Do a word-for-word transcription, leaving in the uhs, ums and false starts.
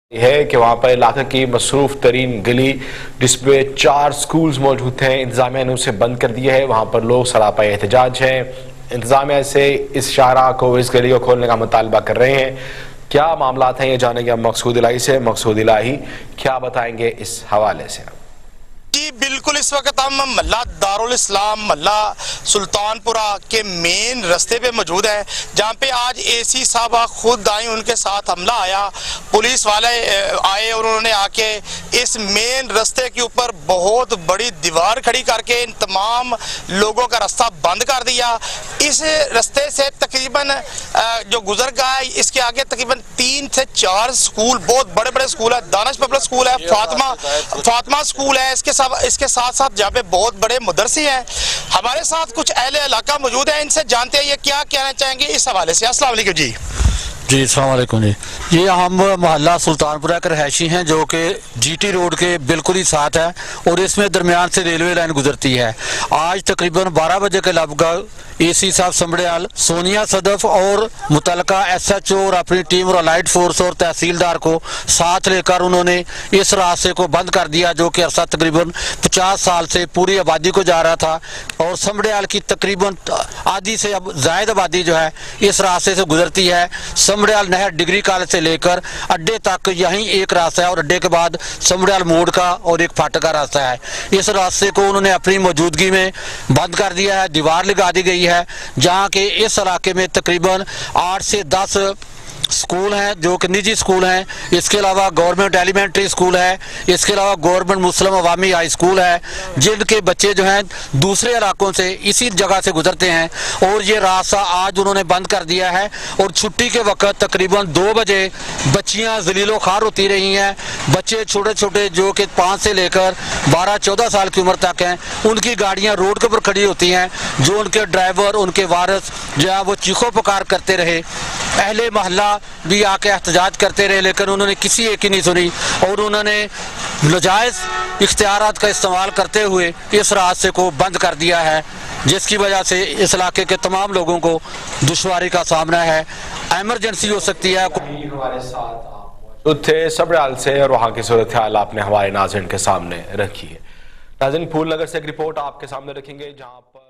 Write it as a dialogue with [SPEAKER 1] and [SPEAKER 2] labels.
[SPEAKER 1] है कि वहाँ पर इलाके की मसरूफ तरीन गली जिसमें चार स्कूल्स मौजूद हैं, इंतजामिया ने उसे बंद कर दिया है। वहाँ पर लोग सरापा एहतजाज हैं, इंतजामिया से इस शाहराह को, इस गली को खोलने का मुतालबा कर रहे हैं। क्या मामला हैं ये जानेंगे हम मकसूद इलाही से। मकसूद इलाही क्या बताएंगे इस हवाले से?
[SPEAKER 2] जी बिल्कुल, इस वक्त हम मल्ला दारुल इस्लाम मल्ला सुल्तानपुरा के मेन रास्ते पे मौजूद है, जहाँ पे आज एसी साहब खुद आई, उनके साथ हमला आया, पुलिस वाले आए और उन्होंने आके इस मेन रास्ते के ऊपर बहुत बड़ी दीवार खड़ी करके इन तमाम लोगों का रास्ता बंद कर दिया। इस रास्ते से तकरीबन जो गुजर गया है, इसके आगे तकरीबन तीन से चार स्कूल, बहुत बड़े बड़े स्कूल है। दानिश पब्लिक स्कूल है, फातिमा फातिमा स्कूल है, इसके सब इसके साथ साथ जहाँ पे बहुत बड़े मदरसे हैं। हमारे साथ कुछ अहले इलाका मौजूद है, इनसे जानते हैं ये क्या कहना चाहेंगे इस हवाले से। अस्सलाम वालेकुम जी।
[SPEAKER 3] जी अस्सलाम वालेकुम जी। ये हम मोहल्ला सुल्तानपुरा के रहायशी हैं जो कि जीटी रोड के बिल्कुल ही साथ है और इसमें दरमियान से रेलवे लाइन गुजरती है। आज तकरीबन बारह बजे के लगभग एसी साहब समड़ियाल, सोनिया सदफ और मुतलका एसएचओ और अपनी टीम और अलाइड फोर्स और तहसीलदार को साथ लेकर उन्होंने इस रास्ते को बंद कर दिया, जो कि अरसा तकरीबन पचास साल से पूरी आबादी को जा रहा था। और समड़ियाल की तकरीबन आधी से अब जायद आबादी जो है इस रास्ते से गुजरती है। समड़ियाल नहर डिग्री कॉलेज से लेकर अड्डे तक यहीं एक रास्ता है और अड्डे के बाद समड़ियाल मोड़ का और एक फाटक का रास्ता है। इस रास्ते को उन्होंने अपनी मौजूदगी में बंद कर दिया है, दीवार लगा दी गई है, जहां के इस इलाके में तकरीबन आठ से दस स्कूल हैं जो कि निजी स्कूल हैं। इसके अलावा गवर्नमेंट एलिमेंट्री स्कूल है, इसके अलावा गवर्नमेंट मुस्लिम अवामी हाई स्कूल है, जिनके बच्चे जो हैं दूसरे इलाकों से इसी जगह से गुजरते हैं। और ये रास्ता आज उन्होंने बंद कर दिया है और छुट्टी के वक्त तकरीबन दो बजे बच्चियां जलीलो खार होती रही हैं। बच्चे छोटे छोटे जो कि पाँच से लेकर बारह चौदह साल की उम्र तक हैं, उनकी गाड़ियाँ रोड के ऊपर खड़ी होती हैं, जो उनके ड्राइवर, उनके वारिस जो है वो चीखो पुकार करते रहे। अहले मोहल्ला भी आके एहतजाज करते रहे, लेकिन उन्होंने किसी एक की नहीं सुनी और उन्होंने नाजायज इख्तियारात का इस्तेमाल करते हुए इस रास्ते को बंद कर दिया है, जिसकी वजह से इस इलाके के तमाम लोगों को दुश्वारी का सामना है, एमरजेंसी हो सकती है।
[SPEAKER 1] हमारे साथ थे समड़ियाल से और वहाँ की सूरत हाल आपने हमारे नाज़रीन के सामने रखी है। नाज़रीन, फूल नगर से एक रिपोर्ट आपके सामने रखेंगे, जहाँ पर